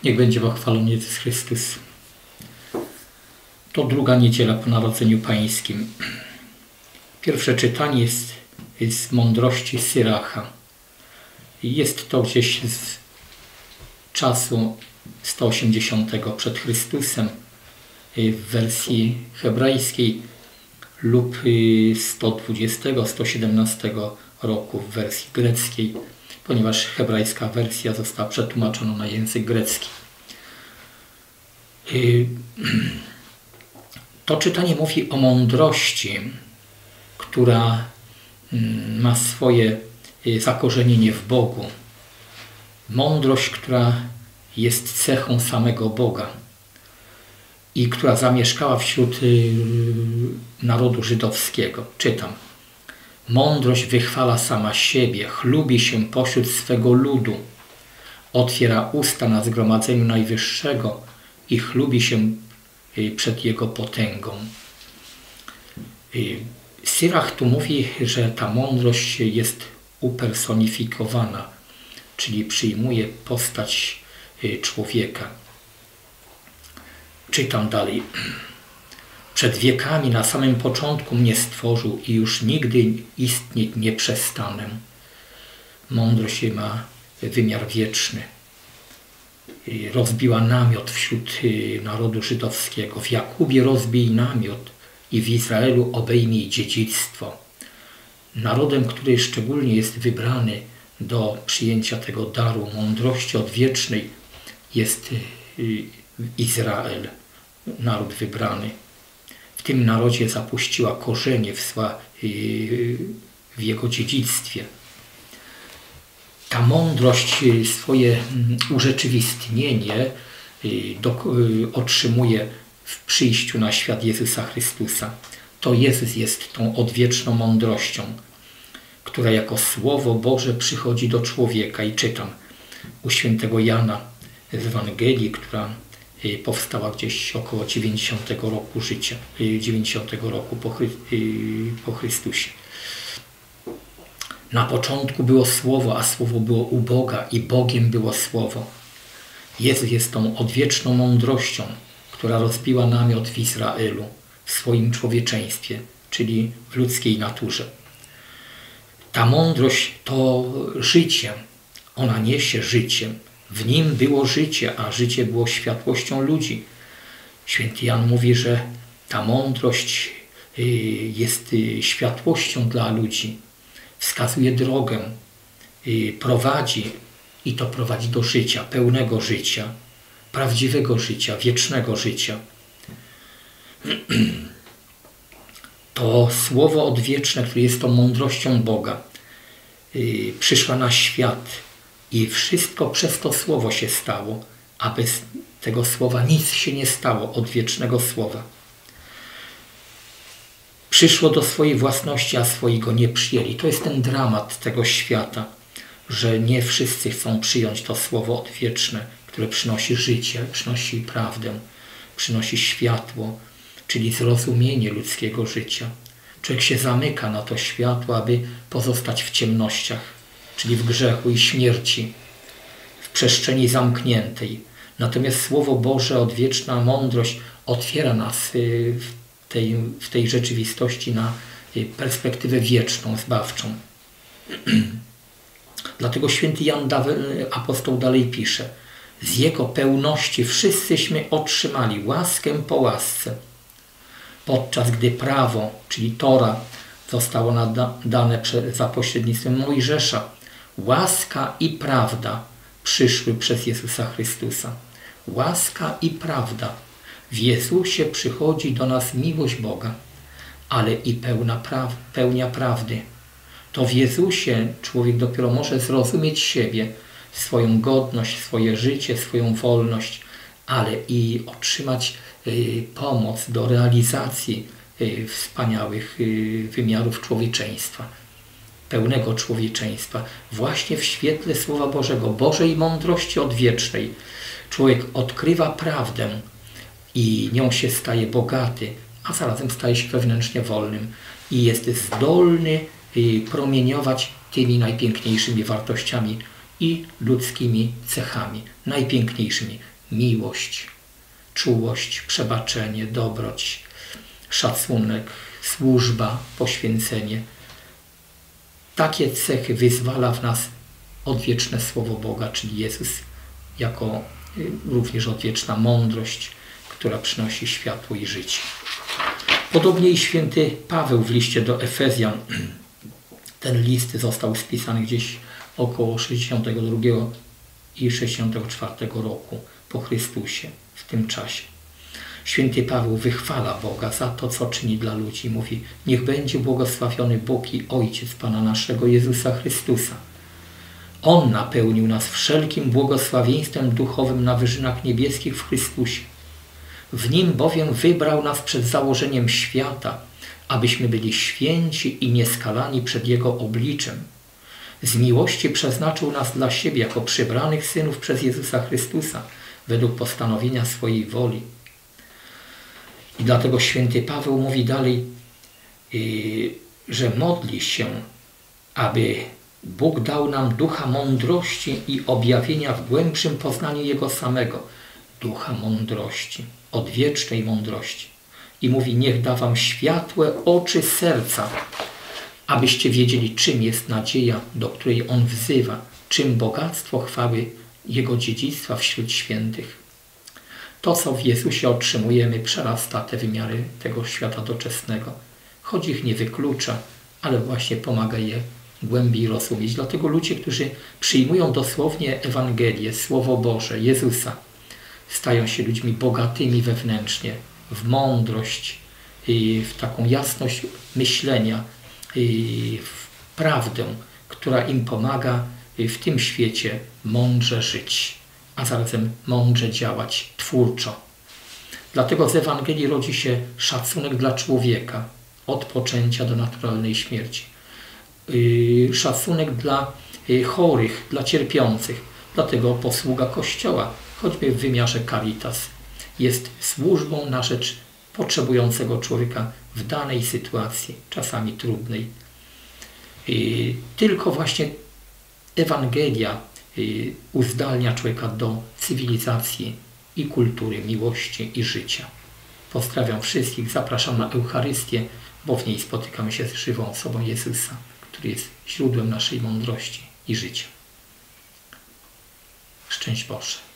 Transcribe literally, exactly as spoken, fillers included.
Niech będzie pochwalony Jezus Chrystus. To druga niedziela po Narodzeniu Pańskim. Pierwsze czytanie jest z mądrości Syracha. Jest to gdzieś z czasu sto osiemdziesiątego przed Chrystusem w wersji hebrajskiej lub sto dwudziestego sto siedemnastego roku w wersji greckiej, ponieważ hebrajska wersja została przetłumaczona na język grecki. To czytanie mówi o mądrości, która ma swoje zakorzenienie w Bogu. Mądrość, która jest cechą samego Boga i która zamieszkała wśród narodu żydowskiego. Czytam. Mądrość wychwala sama siebie, chlubi się pośród swego ludu, otwiera usta na zgromadzeniu Najwyższego i chlubi się przed Jego potęgą. Syrach tu mówi, że ta mądrość jest upersonifikowana, czyli przyjmuje postać człowieka. Czytam dalej. Przed wiekami na samym początku mnie stworzył i już nigdy istnieć nie przestanę. Mądrość ma wymiar wieczny. Rozbiła namiot wśród narodu żydowskiego. W Jakubie rozbij namiot i w Izraelu obejmij dziedzictwo. Narodem, który szczególnie jest wybrany do przyjęcia tego daru mądrości odwiecznej, jest Izrael, naród wybrany. W tym narodzie zapuściła korzenie w, swa, w jego dziedzictwie. Ta mądrość swoje urzeczywistnienie do, otrzymuje w przyjściu na świat Jezusa Chrystusa. To Jezus jest tą odwieczną mądrością, która jako Słowo Boże przychodzi do człowieka. I czytam u świętego Jana z Ewangelii, która powstała gdzieś około dziewięćdziesiątego roku życia, dziewięćdziesiątego roku po, Chry, po Chrystusie. Na początku było Słowo, a Słowo było u Boga i Bogiem było Słowo. Jezus jest tą odwieczną mądrością, która rozbiła namiot w Izraelu, w swoim człowieczeństwie, czyli w ludzkiej naturze. Ta mądrość to życie. Ona niesie życie. W nim było życie, a życie było światłością ludzi. Święty Jan mówi, że ta mądrość jest światłością dla ludzi. Wskazuje drogę, prowadzi i to prowadzi do życia, pełnego życia, prawdziwego życia, wiecznego życia. To Słowo odwieczne, które jest tą mądrością Boga, przyszła na świat i wszystko przez to Słowo się stało, a bez tego Słowa nic się nie stało, odwiecznego Słowa. Przyszło do swojej własności, a swoi go nie przyjęli. To jest ten dramat tego świata, że nie wszyscy chcą przyjąć to Słowo odwieczne, które przynosi życie, przynosi prawdę, przynosi światło, czyli zrozumienie ludzkiego życia. Człowiek się zamyka na to światło, aby pozostać w ciemnościach, czyli w grzechu i śmierci, w przestrzeni zamkniętej. Natomiast Słowo Boże, odwieczna mądrość otwiera nas w tej, w tej rzeczywistości na perspektywę wieczną, zbawczą. Dlatego święty Jan apostoł dalej pisze: z Jego pełności wszyscyśmy otrzymali łaskę po łasce. Podczas gdy prawo, czyli Tora, zostało dane za pośrednictwem Mojżesza, łaska i prawda przyszły przez Jezusa Chrystusa. Łaska i prawda. W Jezusie przychodzi do nas miłość Boga, ale i pełna pra pełnia prawdy. To w Jezusie człowiek dopiero może zrozumieć siebie, swoją godność, swoje życie, swoją wolność, ale i otrzymać y, pomoc do realizacji y, wspaniałych y, wymiarów człowieczeństwa, pełnego człowieczeństwa. Właśnie w świetle Słowa Bożego, Bożej mądrości odwiecznej, człowiek odkrywa prawdę i nią się staje bogaty, a zarazem staje się wewnętrznie wolnym i jest zdolny y, promieniować tymi najpiękniejszymi wartościami i ludzkimi cechami, najpiękniejszymi, miłość, czułość, przebaczenie, dobroć, szacunek, służba, poświęcenie. Takie cechy wyzwala w nas odwieczne Słowo Boga, czyli Jezus, jako również odwieczna mądrość, która przynosi światło i życie. Podobnie i święty Paweł w liście do Efezjan. Ten list został spisany gdzieś około sześćdziesiątego drugiego i sześćdziesiątego czwartego roku po Chrystusie, w tym czasie. Święty Paweł wychwala Boga za to, co czyni dla ludzi. Mówi: niech będzie błogosławiony Bóg i Ojciec Pana naszego Jezusa Chrystusa. On napełnił nas wszelkim błogosławieństwem duchowym na wyżynach niebieskich w Chrystusie. W Nim bowiem wybrał nas przed założeniem świata, abyśmy byli święci i nieskalani przed Jego obliczem. Z miłości przeznaczył nas dla siebie jako przybranych synów przez Jezusa Chrystusa, według postanowienia swojej woli. I dlatego święty Paweł mówi dalej, yy, że modli się, aby Bóg dał nam ducha mądrości i objawienia w głębszym poznaniu Jego samego. Ducha mądrości, odwiecznej mądrości. I mówi: niech da wam światłe oczy serca, abyście wiedzieli, czym jest nadzieja, do której On wzywa, czym bogactwo chwały Jego dziedzictwa wśród świętych. To, co w Jezusie otrzymujemy, przerasta te wymiary tego świata doczesnego, choć ich nie wyklucza, ale właśnie pomaga je głębiej rozumieć. Dlatego ludzie, którzy przyjmują dosłownie Ewangelię, Słowo Boże, Jezusa, stają się ludźmi bogatymi wewnętrznie, w mądrość, w taką jasność myślenia, w prawdę, która im pomaga w tym świecie mądrze żyć, a zarazem mądrze działać, twórczo. Dlatego z Ewangelii rodzi się szacunek dla człowieka od poczęcia do naturalnej śmierci. Szacunek dla chorych, dla cierpiących. Dlatego posługa Kościoła, choćby w wymiarze caritas, jest służbą na rzecz potrzebującego człowieka w danej sytuacji, czasami trudnej. Tylko właśnie Ewangelia uzdalnia człowieka do cywilizacji i kultury, miłości i życia. Pozdrawiam wszystkich, zapraszam na Eucharystię, bo w niej spotykamy się z żywą osobą Jezusa, który jest źródłem naszej mądrości i życia. Szczęść Boże.